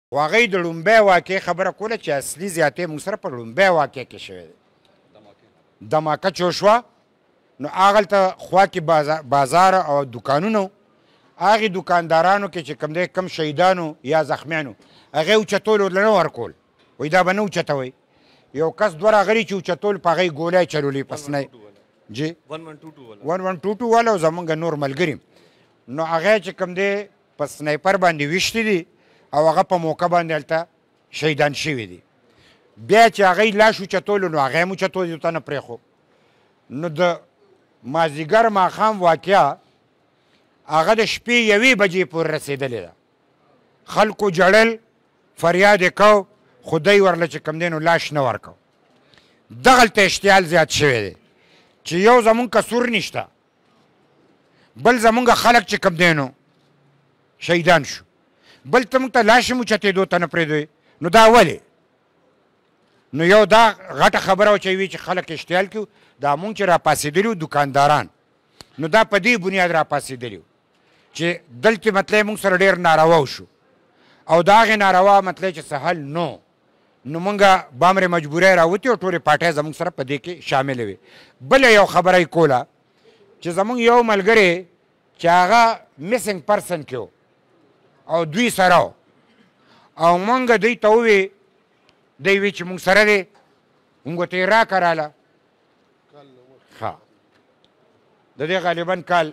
خو هغوی د لومبۍ واقعې خبره کوله چې اصلي زیاتې موږ سره په لومبۍ واقعې کې شوې ده دماکه چې وشوه نو هغلته خوا کې بازار او دوکانونه و هغې دوکاندارانو کې چې کوم دی کم شهیدانو یا زخمیانو هغې اوچتول ورله نه ورکول وایي دا به نه اوچتوئ یو کس دوه راغلي چې اوچتول په هغې ګولۍ چلولې پسنی جی 1122 والا او زمونږ نور ملګري نو هغه چې کوم دی په سنایپر باندې ویشتي دي او هغه په موقع باندې هلته شهیدان شوي دي بیا چې هغه یې لاش اوچتولو نو هغه یې هم اوچتول ورته نه پرېښو نو د مازدیګر ماښام واقعه هغه د شپې یوې بجې پورې رسېدلې ده خلکو جړل فریاد یې کو خو دی ورله چې کوم دی نو لاش نه ورکو دغلته اشتعال زیات شوی دی چې یو زمونږ کسور نشته بل زمونږ خلک چې کوم دی نو شهیدان شو بل ته موږ ته لاش هم اوچتېدو ته نه پرېږدوې نو دا ولې نو یو دا غټه خبره وه چې وي چې خلک اشتعال کړي دا مونږ چې راپاڅېدلي وو دوکانداران نو دا په دې بنیاد راپاڅېدلي وو چې دلته مطلب مونږ سره ډېر ناروا وشو او د هغې ناروا مطلب چې څه حل نو مونږ بامرې مجبورۍ راوتې او ټولې پارټۍ زمونږ سره په دې کې شاملې وې بله یو خبره یې کوله چې زمونږ یو ملګری چې هغه مسنګ پرسن کې او دوی سره او مونږ دوی ته ووې دی وی چې مونږ سره دی مونږ ته یې راکراله ښه د دې غالبا کال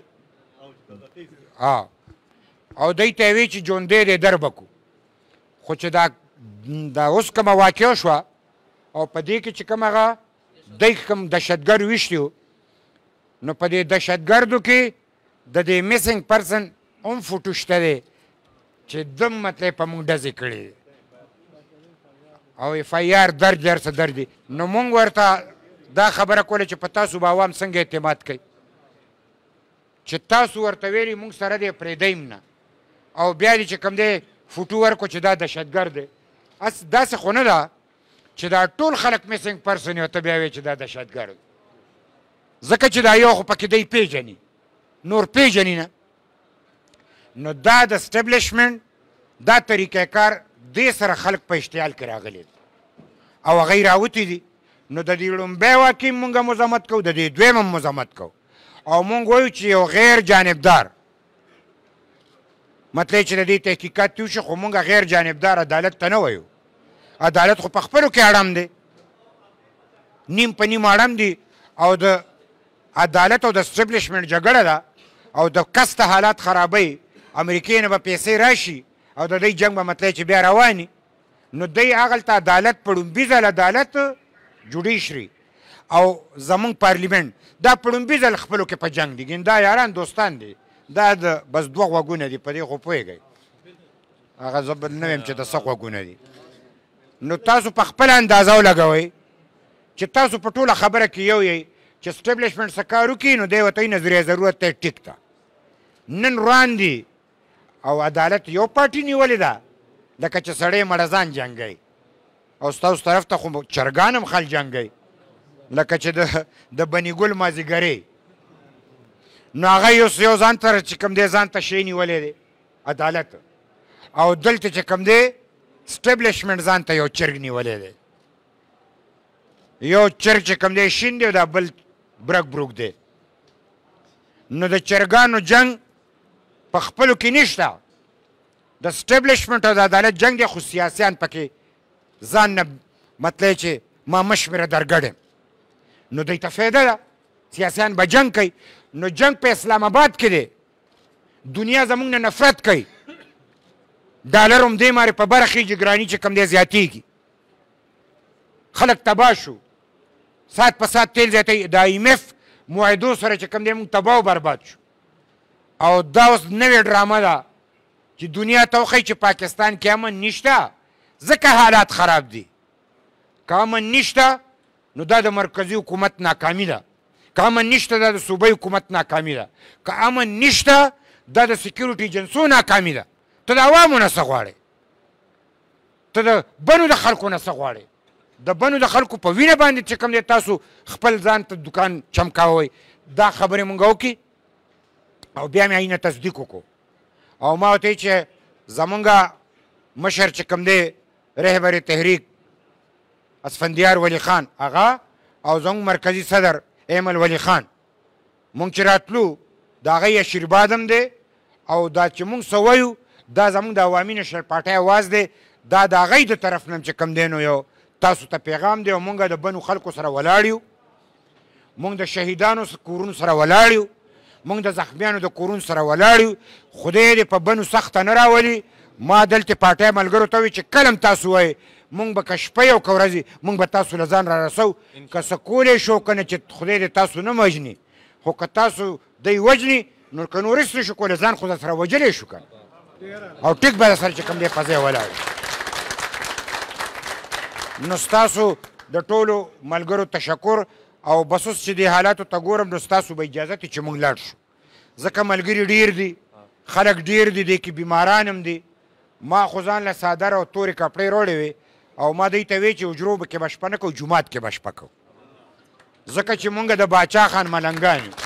او دی ته یې وی چې ژوندی دی در به کو خو چې دا اوس کومه واقعه شوه او په دې کې چې کوم هغه دی کوم دهشتګرد ویشتي وو نو په دې دهشتګردو کې د دې مسنګ پرسن هم فوټو شته دی چې دم مطلب په مونږ ډزې کړې دی او اف آی آر درج درسه درج نو مونږ ورته دا خبره کوله چې په تاسو به عوام څنګه اعتماد کوي چې تاسو ورته ویلي مونږ سره دی پرېږدیم نه او بیا دې چې کوم دی فوټو ورکړو چې دا دهشتګرد دی داسې خو نه ده چې دا ټول خلک مسنګ پرسن او ته بیا وایې چې دا دهشتګرد ځکه چې دا یو خو پکې دی پیژني نور پیژني نه نو دا د اسټبلیشمنټ دا طریقه کار دې سره خلک په اشتعال کې راغلي او هغه یې راوتي دي نو د دې لومبۍ واقعې مونږ مذمت کوو د دې دویم هم مذمت کوو او مونږ وایو چې یو غیر جانبدار مطلب چې د دې تحقیقات وشي خو مونږ غیر جانبدار عدالت ته نه وایو عدالت خو په خپلو کې اړم دی نیم په نیم اړم دی او د عدالت او د اسټبلیشمنټ جګړه ده او د کس ته حالات خرابوي امریکې نه به پیسې راشي او د دوی جنګ به مطلب چې بیا رواني نو دی هغلته عدالت په لومبي ځل عدالت جوډیشري او زمونږ پارلیمنټ دا په لومبي ځل خپلو کې په جنګ دي ګین دا یاران دوستان دي دا د بس دوه غوږونه دي په دې خو پوهېږئ هغه زه به نه ویم چې د څه غوږونه دي نو تاسو په خپله اندازه ولګوئ چې تاسو په ټوله خبره کې یو یئ چې اسټبلیشمنټ څه کار وکړي نو دی ورته یې نظریه ضرورت ته ټیک ده نن روان دي او عدالت یو پارټي نیولې ده لکه چې سړی مړه ځان جنګوي او ستاسو طرف ته خو چرګان هم خل جنګوي لکه چې د بني ګل مازدیګرۍ نو هغه یو ځان ته چې کوم دی ځان ته شی نیولی دی عدالت او دلته چې کوم دی اسټبلیشمنټ ځان ته یو چرګ نیولی دی یو چرګ چې کوم دی شین دی دا بل برک بروک دی نو د چرګانو جنګ په خپلو کې نشته د اسټبلیشمنټ او د عدالت جنګ دی خو سیاسیان پکې ځان نه مطلب چې ما مشمېره درګډ نو دوی ته فایده ده سیاسیان به جنګ کوي نو جنګ په اسلام آباد کې دی دنیا زموږ نه نفرت کوي ډالر هم دې مارې په بره خیږي ګراني چې کوم دی زیاتېږي خلک تباه شو ساعت په ساعت تیل زیاتوي د آی ایم اف معاهدو سره چې کوم دی موږ تباه و برباد شو او دا اوس نوې ډرامه ده چې دنیا ته وښیي چې پاکستان کې امن نشته ځکه حالات خراب دي که امن نشته نو دا د مرکزي حکومت ناکامي ده که امن نشته دا د صوبه حکومت ناکامي ده که امن نشته دا د سکیورټي ایجنسو ناکامي ده ته د عوامو نه څه غواړې ته د بنو د خلکو نه څه غواړې د بنو د خلکو په وینه باندې چې کوم دی تاسو خپل ځان ته دکان چمکاوئ دا خبرې مونږ وکړي او بیا مې هینه تصدیق وکړو او ما ورته چې زمونږ مشر چې کوم دی رهبر تحریک اسفندیار ولی خان هغه او زموږ مرکزي صدر ایمل ولی خان مونږ چې راتلو د هغه آشیرباد هم دی او دا چې مونږ څه وایو دا زموږ د عوامي نشر پارټۍ اواز دی دا د هغوی د طرف نه چې کوم دی نو یو تاسو ته پیغام دی او مونږ د بنو خلکو سره ولاړ یو مونږ د شهیدانو کورونو سره ولاړ یو مونږ د زخمیانو د کورونو سره ولاړ یو خدای دې په بنو سخته نه راولي ما دلته پارټۍ ملګرو ته وایي چې کله هم تاسو وایئ مونږ به که شپه او که ورځې مونږ به تاسو له ځان را رسو که څه کولی شو که نه چې خدای دې تاسو نه وژني خو که تاسو دی وژني نو که نور هېڅ نه شو کولی ځان خو درسره وژلی شو که او ټیک به درسره چې کوم دی په ځای ولاړ نو ستاسو د ټولو ملګرو تشکر او بس اوس چې دې حالاتو ته ګورم نو ستاسو به اجازت چې موږ لاړ شو ځکه ملګري ډېر دي خلک ډېر دي دې کې بیماران هم دي ما خو ځان له څادر او تورې کپړې روړې وې او ما دوی ته وې چې حجرو کې به شپه نه کوو جومات کې به شپه کوو ځکه چې مونږ د باچا خان ملنګان یو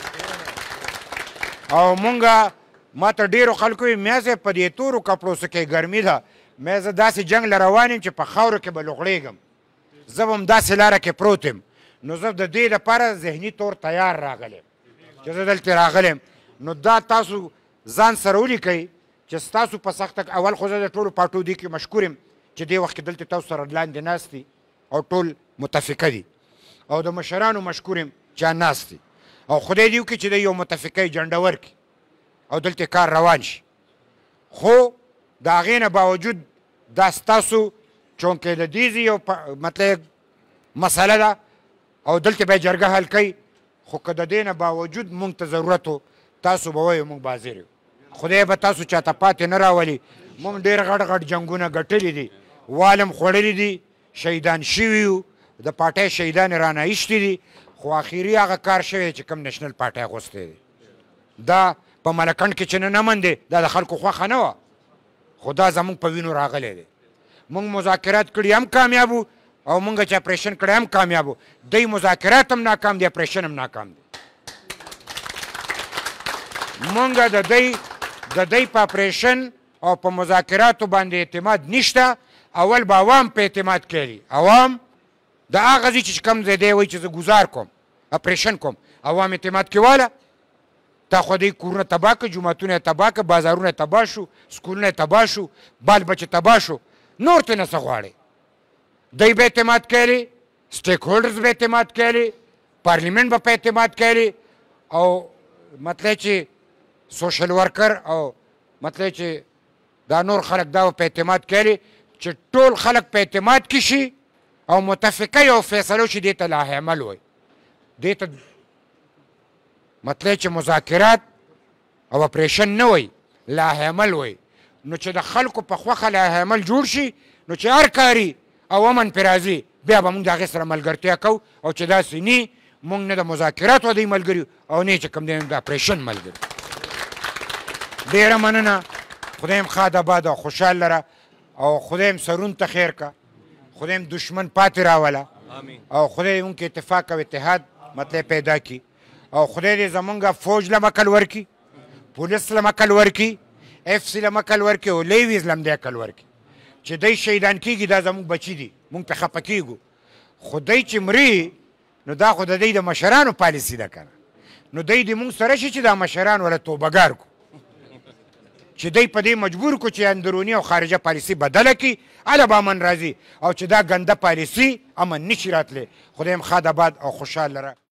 او مونږ ما ته ډېرو خلکو وایي میا صاحب په دې تورو کپړو څه کې ګرمي ده میا زه داسې جنګ له روان یم چې په خاورو کې به لغړېږم زه به هم داسې لاره کې پروت یم نو زه د دې لپاره ذهني طور تیار راغلی چې زه دلته راغلی نو دا تاسو ځان سره ولیکئ چې ستاسو په سخته اول خو زه د ټولو پارټو دې کې مشکور یم چې دې وخت کې دلته تاسو سره لاندې ناست دي او ټول متفقه دي او د مشرانو مشکور یم چې ناست دي او خدای دې وکړي چې د یو متفقه جنډه ورکړي او دلته کار روان شي خو د هغې نه باوجود دا ستاسو چونکې د دې یو مطلب مسله ده او دلته به یې جرګه حل کوي خو که د دې نه باوجود مونږ ته ضرورت و تاسو به وایو مونږ حاضر یو خدای به تاسو چاته پاتې نه راولي مونږ ډېر غټ غټ جنګونه ګټلي دي والم خوړلي دي شهیدان شوي یو د پارټۍ شهیدان یې رانه ایستي دي خو اخري هغه کار شوی چې کوم نېشنل پارټۍ اغوستی دی دا په ملکنډ کې چې نه امن دی دا د خلکو خوښه نه وه خو دا زموږ په وینو راغلی دی مونږ مذاکرات کړي هم کامیاب وو او مونږ چې اپریشن کړی هم کامیاب وو دی مذاکرات هم ناکام دی اپریشن هم ناکام دی مونږ د دی په اپریشن او په مذاکراتو باندې اعتماد نشته اول به عوام په اعتماد کوي عوام د هغه ځای چې کوم ځای دی وایي چې زه ګزار کوم اپریشن کوم عوام اعتماد کوواله تا خو دوی کورونه تباه که جوماتونه یې تباه که بازارونه یې تباه شو سکولونه یې تباه شو بال بچه تباه شو نور ترې نه څه غواړې دی به اعتماد کولی سټیک هولډرز به اعتماد کولی پارلیمنټ به په اعتماد کولی او مطلب چې سوشل ورکر او مطلب چې دا نور خلک دا به په اعتماد کولی چې ټول خلک په اعتماد کې شي او متفقه یو فیصله وشي دې ته لایحه عمل وایي دې ته مطلب چې مذاکرات او اپریشن نه وایي لایحه عمل وایي نو چې د خلکو په خوښه لایحه عمل جوړ شي نو چې هر کاري او امن پرې راځي بیا به مونږ د هغې سره ملګرتیا کوو او چې داسې نه مونږ نه د مذاکراتو دی ملګري او نه چې کوم دی د اپریشن ملګري ډېره مننه خدای م ښاد آباد او خوشحال لره او خدای م سرون ته خیر که خدای م دشمن پاتې راوله او خدای مونږ کې اتفاق او اتحاد مطلب پیدا کړي او خدای دې زمونږ فوج له عقل ورکړي پولیس له عقل ورکړي اف سی له عقل ورکړي او لیویز له هم دې عقل ورکړي چې دی شهیدان کېږي دا زموږ بچي دي مونږ پرې خفه کېږو خو دی چې مري نو دا خو د دی د مشرانو پالیسي ده که نه نو دی دې مونږ سره شي چې دا مشران وله توبهګار کړو چې دی په دې مجبور کړو چې اندروني او خارجه پالیسي بدله کړي هله به امن راځي او چې دا ګنده پالیسي امن نشي راتلی خدای م ښاد آباد او خوشحال لره